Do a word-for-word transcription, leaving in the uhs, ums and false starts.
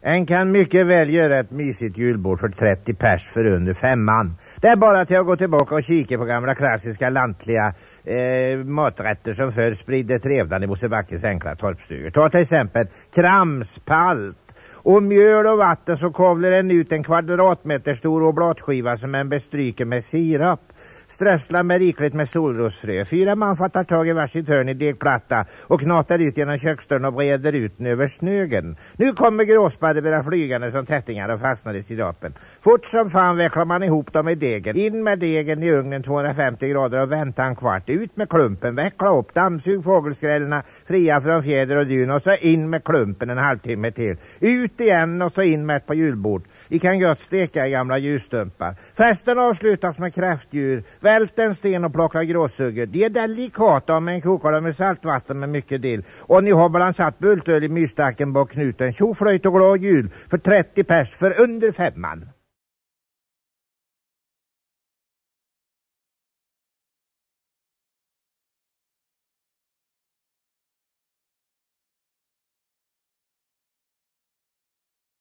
En kan mycket väl göra ett mysigt julbord för trettio pers för under femman. Det är bara till att gå tillbaka och kika på gamla klassiska lantliga eh, maträtter som förr spridde trevnad i Mosebackes enkla torpstugor. Ta till exempel kramspalt. Och mjöl och vatten så kavlar den ut en kvadratmeter stor oblatskiva som en bestryker med sirap. Strössla med rikligt med solrosfrö. Fyra man fattar tag i varsitt hörn i degplatta och knatar ut genom köksdörren och breder ut den över snögen. Nu kommer gråspaddebra flygande som tättingar och fastnar i sirapen. Fort som fan vecklar man ihop dem i degen. In med degen i ugnen tvåhundrafemtio grader och vänta en kvart. Ut med klumpen, veckla upp, dammsug fågelskrällarna fria från fjäder och dyn och så in med klumpen en halvtimme till. Ut igen och så in med ett par julbord. Vi kan gott steka i gamla ljusstumpar. Festen avslutas med kräftdjur. Vält en sten och plocka gråsugger. Det är delikata om en kokar med saltvatten med mycket dill. Och ni har balansat bultöl i myrstacken bak knuten. Tjoflöjt och glad jul för trettio pers för under femman.